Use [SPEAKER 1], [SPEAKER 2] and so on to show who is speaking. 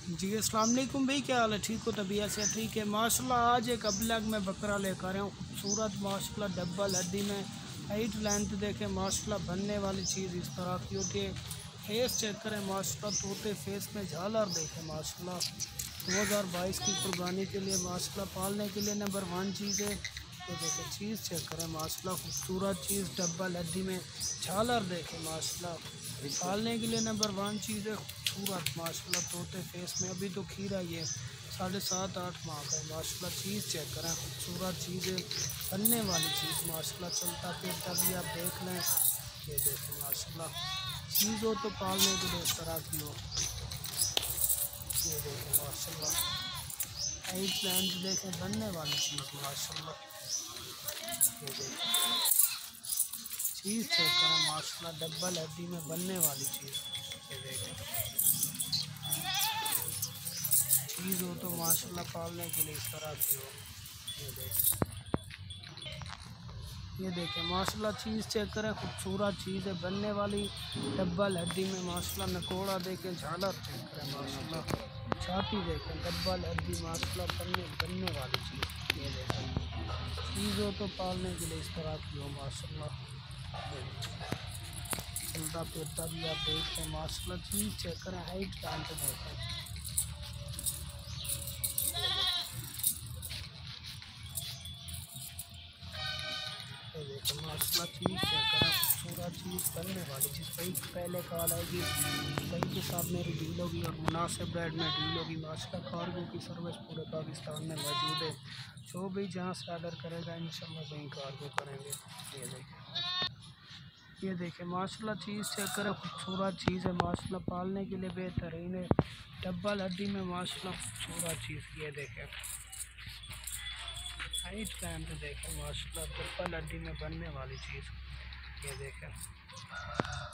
[SPEAKER 1] जी अस्सलाम वालेकुम भाई, क्या हाल है? ठीक हो? तबीयत से ठीक है माशाल्लाह। आज एक अबलग में बकरा लेकर आया हूँ, खूबसूरत माशाल्लाह डबल हड्डी में। हाइट लेंथ देखें माशाल्लाह, बनने वाली चीज़ इस तरह की होती है। फेस चेक करें माशाल्लाह, तोते फेस में झालर देखें माशाल्लाह। 2022 की कुर्बानी के लिए माशाल्लाह, पालने के लिए नंबर 1 चीज़ है। ये देखें चीज़ चेक करें माशाल्लाह, खूबसूरत चीज़ डबल हड्डी में झालर देखें माशाल्लाह, पालने के लिए नंबर 1 चीज़ है। खूबसूरत माशाल्लाह, तोते फेस में। अभी तो खीरा ये 7.5-8 माह का है माशाल्लाह। चीज़ चेक करें, खूबसूरत चीज़ है, बनने वाली चीज़ माशाल्लाह। चलता फिरता भी आप देख लें। ये देखें माशाल्लाह, चीज़ हो तो पालने के लिए इस तरह की हो। ये देखें माशाल्लाह, हाइट लेंथ देखें, बनने वाली चीज़ माशाल्लाह। ये देखें चीज़ चेक करें माशाल्लाह, डबल हड्डी में बनने वाली चीज़। ये देखें चीज़ हो तो माशाल्लाह, पालने के लिए इस तरह की हो। ये देखें, ये देखें माशाल्लाह, चीज़ चेक करें, खूबसूरत चीज़ है, बनने वाली डबल हड्डी में माशाल्लाह। नकोड़ा देखें, झालर चेक करें माशाल्लाह, छाती देखें, डबल हड्डी माशाल्लाह, बनने वाली चीज़। ये देखें चीज़ हो तो पालने के लिए इस तरह की हो माशाल्लाह। चलता फिरता भी आप देखते हैं माशाल्लाह। चीज़ चेक करें, हाइट लेंथ देखें। ये देखो माशाल्लाह, चीज़ चेक करें, खूबसूरत चीज़, बनने वाली चीज़। भाई पहले कॉल आएगी, भाई के साथ मेरी डील होगी और मुनासिब रेट में डील होगी माशाल्लाह। कार्गो की सर्विस पूरे पाकिस्तान में मौजूद है। जो भी जहाँ से ऑर्डर करेगा इंशाल्लाह वहीं कार्गो करेंगे। ये देखें, ये देखें माशाल्लाह, चीज़ चेक करें, खूबसूरत चीज़ है माशाल्लाह, पालने के लिए बेहतरीन है। डबल हड्डी में माशाल्लाह, खूबसूरत चीज़। ये देखें हाइट लेंथ देखें माशाल्लाह, डबल हड्डी में बनने वाली चीज़। ये देखें